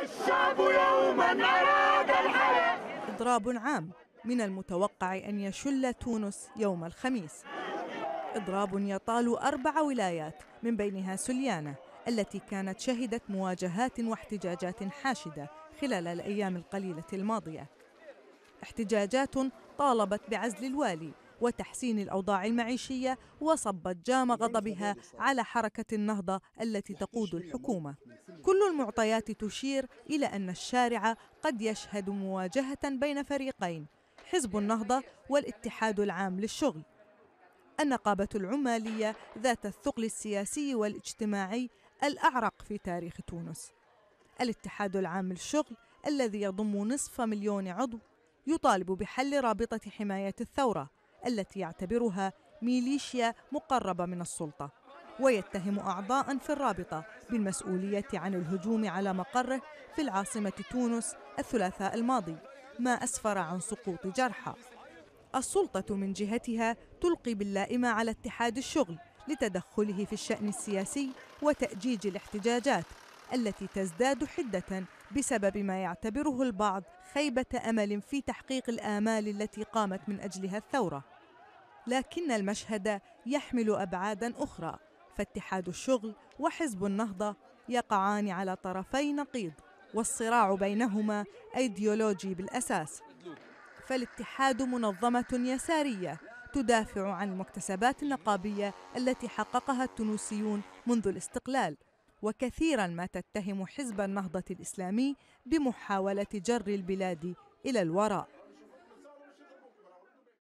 الشعب يوما أراد الحياة. إضراب عام من المتوقع أن يشل تونس يوم الخميس. إضراب يطال 4 ولايات من بينها سليانة التي كانت شهدت مواجهات واحتجاجات حاشدة خلال الأيام القليلة الماضية. احتجاجات طالبت بعزل الوالي وتحسين الأوضاع المعيشية، وصبت جام غضبها على حركة النهضة التي تقود الحكومة. كل المعطيات تشير إلى أن الشارع قد يشهد مواجهة بين فريقين: حزب النهضة والاتحاد العام للشغل، النقابة العمالية ذات الثقل السياسي والاجتماعي الأعرق في تاريخ تونس. الاتحاد العام للشغل الذي يضم 500,000 عضو يطالب بحل رابطة حماية الثورة التي يعتبرها ميليشيا مقربة من السلطة، ويتهم أعضاء في الرابطة بالمسؤولية عن الهجوم على مقره في العاصمة تونس الثلاثاء الماضي، ما أسفر عن سقوط جرحى. السلطة من جهتها تلقي باللائمة على اتحاد الشغل لتدخله في الشأن السياسي وتأجيج الاحتجاجات التي تزداد حدة بسبب ما يعتبره البعض خيبة أمل في تحقيق الآمال التي قامت من أجلها الثورة. لكن المشهد يحمل أبعاداً أخرى، فاتحاد الشغل وحزب النهضة يقعان على طرفي نقيض، والصراع بينهما أيديولوجي بالأساس. فالاتحاد منظمة يسارية تدافع عن المكتسبات النقابية التي حققها التونسيون منذ الاستقلال، وكثيرا ما تتهم حزب النهضة الإسلامي بمحاولة جر البلاد إلى الوراء.